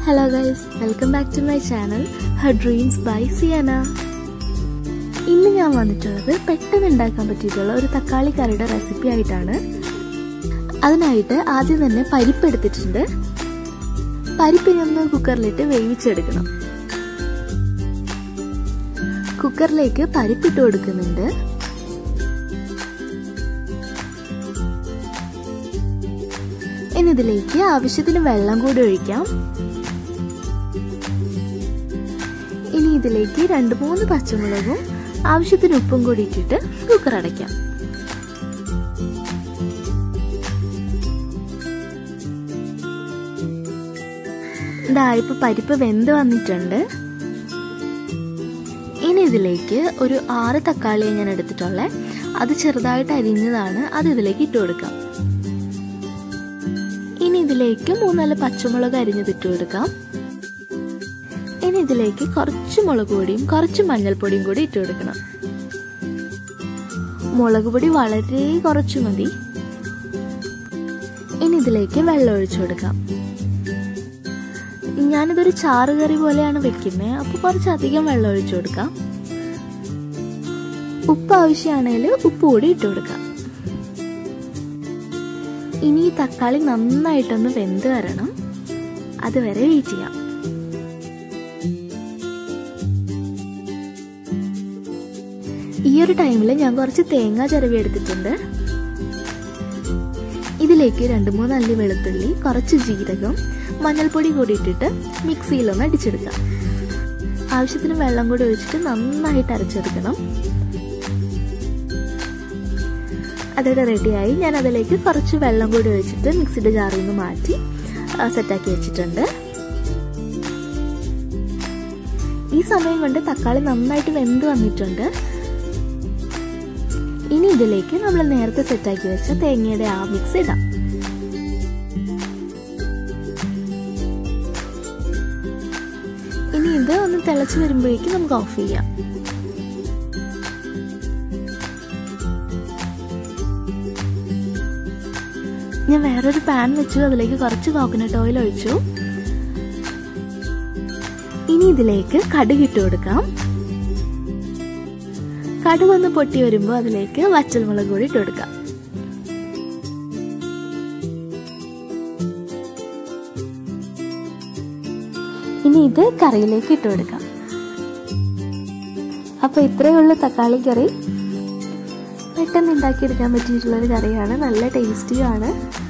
Hello guys, welcome back to my channel Her Dreams by Sienna. ഇന്ന് ഞാൻ വന്നിട്ടുള്ളത് പെട്ടെന്ന് ഉണ്ടാക്കാൻ പറ്റിയിട്ടുള്ള ഒരു തക്കാളി കറിയുടെ റെസിപ്പി ആയിട്ടാണ്. അതിനായിട്ട് ആദ്യം തന്നെ പരിപ്പ് എടുത്തിട്ടുണ്ട്. പരിപ്പിനെ ഒന്ന് കുക്കറിലിട്ട് വേവിച്ചെടുക്കണം. കുക്കറിലേക്ക് പരിപ്പിട്ട് കൊടുക്കുന്നുണ്ട്. ഇനി ഇതിലേക്ക് ആവശ്യത്തിന് വെള്ളം കൂടി ഒഴിക്കാം. ഇനി ഇതിലേക്ക് 2-3 പച്ചമുളകും ആവശ്യത്തിന് ഉപ്പും കൂടി ഇട്ടിട്ട് കുക്കർ അടയ്ക്കാം. ഇതാ ഇപ്പൊ പരിപ്പ് വെന്ത് വന്നിട്ടുണ്ട്. ഇനി ഇതിലേക്ക് ഒരു 6 തക്കാളി ഞാൻ എടുത്തിട്ടുള്ളേ, അത് ചെറുതായിട്ട് അരിഞ്ഞതാണ്, അത് ഇതിലേക്ക് ഇട്ട് കൊടുക്കാം. ഇനി ഇതിലേക്ക് 3-4 പച്ചമുളക് അരിഞ്ഞതിട്ട് കൊടുക്കാം. ഇനി ഇതിലേക്ക് കുറച്ച് മുളക് പൊടിയും കുറച്ച് മഞ്ഞൾപ്പൊടിയും കൂടി ഇട്ട് കൊടുക്കണം. മുളക് പൊടി വളരെ കുറച്ച് മതി. ഇനി ഇതിലേക്ക് വെള്ളം ഒഴിച്ചു കൊടുക്കാം. ഞാനിതൊരു ചാറ് കറി പോലെയാണ് വെക്കുന്നത്, അപ്പോൾ കുറച്ചധികം വെള്ളം ഒഴിച്ചു കൊടുക്കാം. ഉപ്പ് ആവശ്യമാണെങ്കിൽ ഉപ്പ് കൂടി ഇട്ട് കൊടുക്കാം. ഇനി ഈ തക്കാളി നന്നായിട്ടൊന്ന് വെന്ത് വരണം, അതുവരെ വെയിറ്റ് ചെയ്യാം. ഈ ഒരു ടൈമിൽ ഞാൻ കുറച്ച് തേങ്ങ ചിരവി എടുത്തിട്ടുണ്ട്. ഇതിലേക്ക് 2-3 അല്ലി വെളുത്തുള്ളി, കുറച്ച് ജീരകം, മഞ്ഞൾപ്പൊടി കൂടി ഇട്ടിട്ട് മിക്സിയിലൊന്ന് അടിച്ചെടുക്കാം. ആവശ്യത്തിന് വെള്ളം കൂടി ഒഴിച്ചിട്ട് നന്നായിട്ട് അരച്ചെടുക്കണം. അതോടെ റെഡിയായി. ഞാൻ അതിലേക്ക് കുറച്ച് വെള്ളം കൂടി ഒഴിച്ചിട്ട് മിക്സിയുടെ ജാറിൽ നിന്ന് മാറ്റി സെറ്റാക്കി വെച്ചിട്ടുണ്ട്. ഈ സമയം കൊണ്ട് തക്കാളി നന്നായിട്ട് വെന്ത് വന്നിട്ടുണ്ട്. ഇനി ഇതിലേക്ക് നമ്മൾ നേരത്തെ സെറ്റാക്കി വെച്ച തേങ്ങയുടെ ആ മിക്സ് ഇടാം. ഇനി ഇത് ഒന്ന് തിളച്ച് വരുമ്പോഴേക്കും നമുക്ക് ഓഫ് ചെയ്യാം. ഞാൻ വേറൊരു പാൻ വെച്ചു, അതിലേക്ക് കുറച്ച് കോക്കനട്ട് ഓയിൽ ഒഴിച്ചു. ഇനി ഇതിലേക്ക് കടുക് ഇട്ട് കൊടുക്കാം. കടുക് ഒന്ന് പൊട്ടി വരുമ്പോൾ അതിലേക്ക് വറ്റൽമുളക് കൂടി ഇട്ട് കൊടുക്കാം. ഇനി ഇത് കറിയിലേക്ക് ഇട്ട് കൊടുക്കാം. അപ്പൊ ഇത്രയേ ഉള്ളൂ തക്കാളി കറി. പെട്ടെന്ന് ഉണ്ടാക്കിയെടുക്കാൻ പറ്റിയിട്ടുള്ളൊരു കറിയാണ്, നല്ല ടേസ്റ്റിയാണ്.